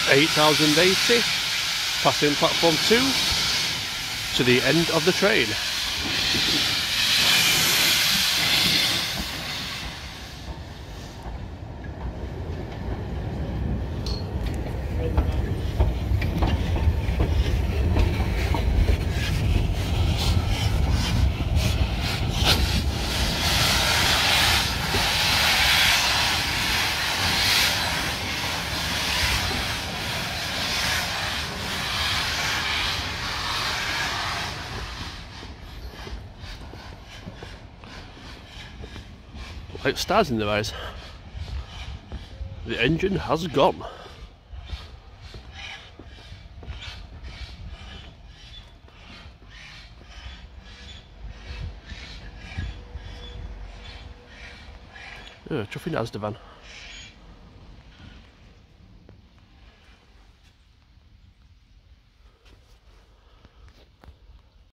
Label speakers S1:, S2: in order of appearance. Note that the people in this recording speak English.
S1: 8080, passing platform 2 to the end of the train. Like stars in their eyes. The engine has gone. Oh, chuffing Asda van.